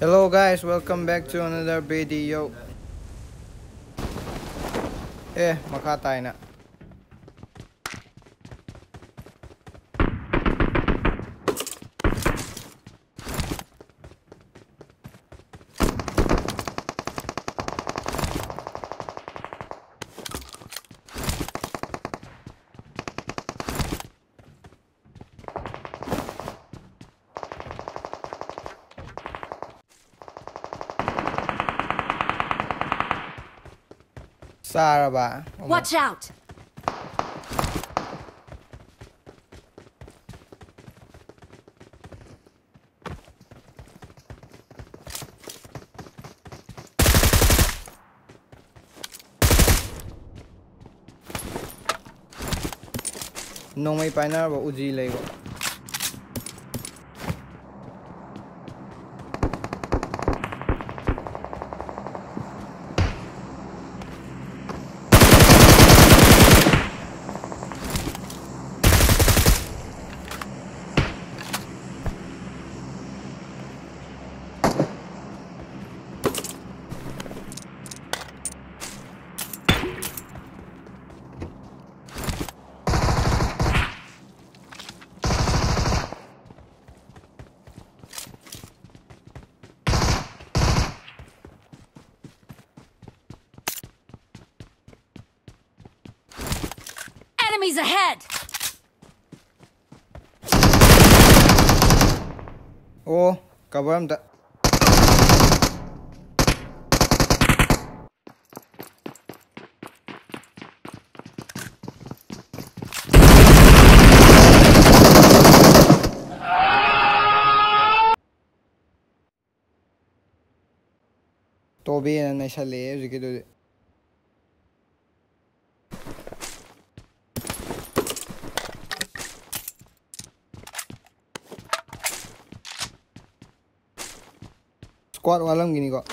Hello guys, welcome back to another video. Makha tayo na. Sara ba? Watch out! Nung may panar ba uji lay ko. Enemies ahead! Oh, kabaram ta. Tobi na naisali uji squad walang gini kok.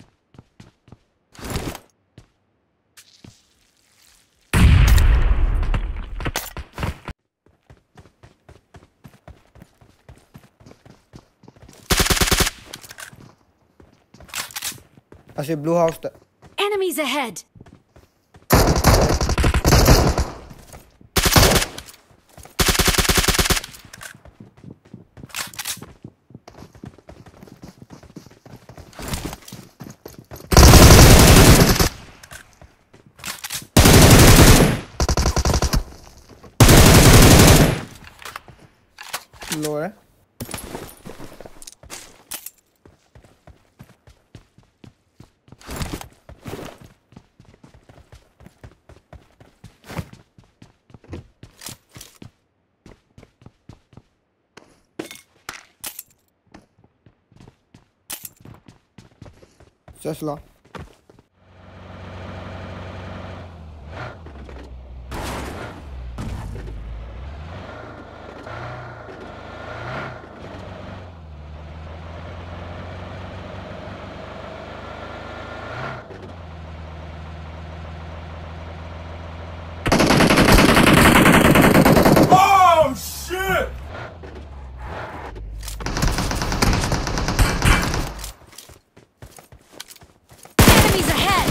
Asi blue house ta. Enemies ahead! Lower. Just low. Enemies ahead!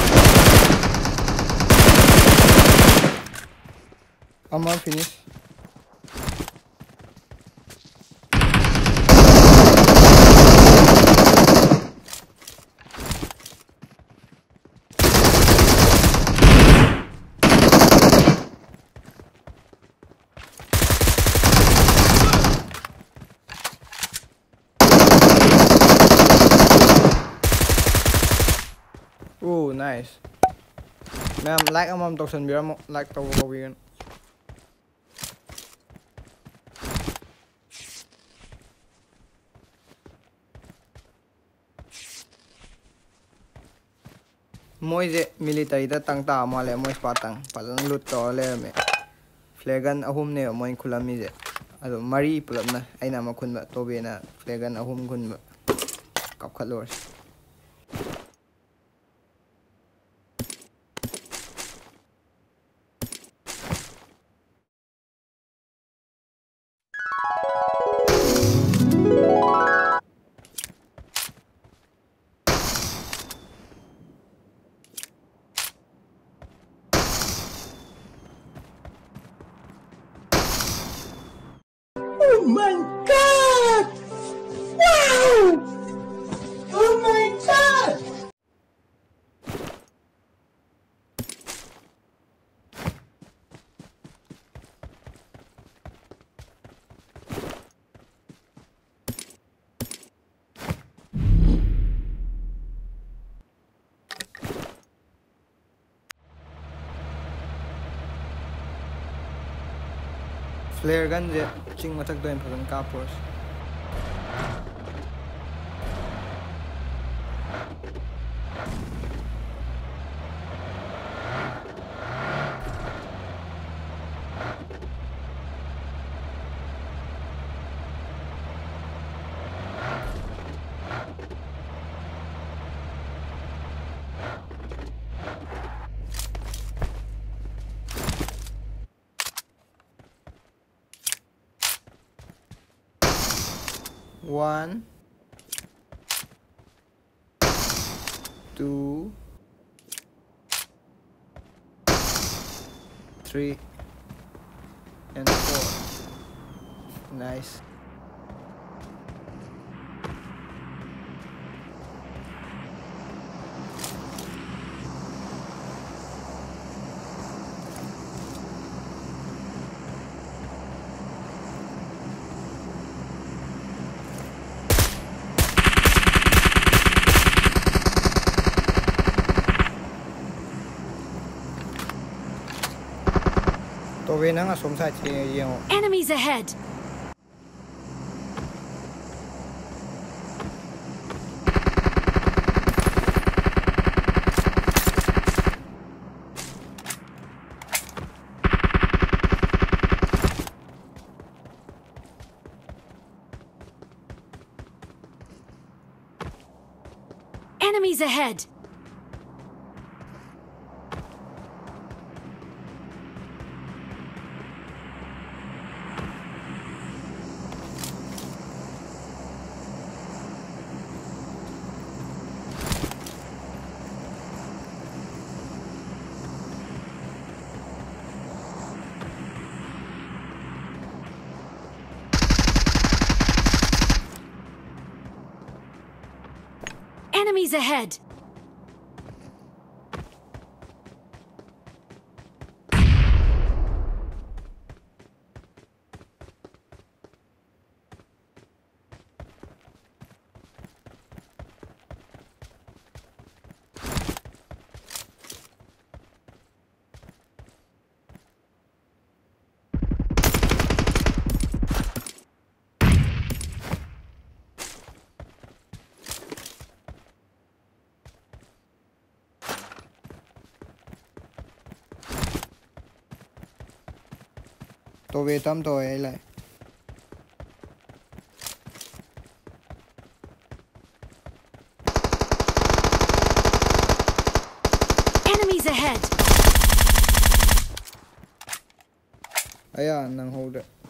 I'm on finish. Oh, nice. Ma'am, like amam toksan bira mo like tawo ko yun. Moi je military ta tang ta ma le moi spatang palang lut to le me flagan ahum ne moi khulami je ado mari pulap na aina ma khun ba to be na flagan ahum khun ba kap khalor Oh my god! Wow! Oh my god! Flare gun je ching mathak doin phagan ka pors. One, two, three, and four. Nice. Enemies ahead! Enemies ahead! Enemies ahead! To về tâm tôi ấy lại. Enemies ahead! Aya, nang hold it.